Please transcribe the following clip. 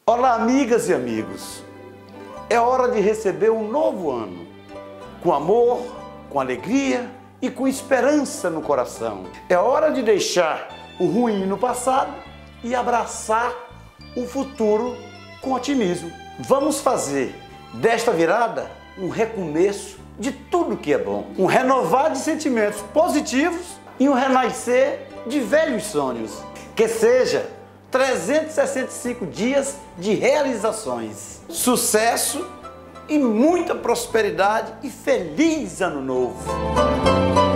Olá, amigas e amigos. É hora de receber um novo ano, com amor, com alegria e com esperança no coração. É hora de deixar o ruim no passado e abraçar o futuro com otimismo. Vamos fazer desta virada um recomeço de tudo que é bom, um renovar de sentimentos positivos e um renascer de velhos sonhos. Que seja 365 dias de realizações, sucesso e muita prosperidade e feliz ano novo!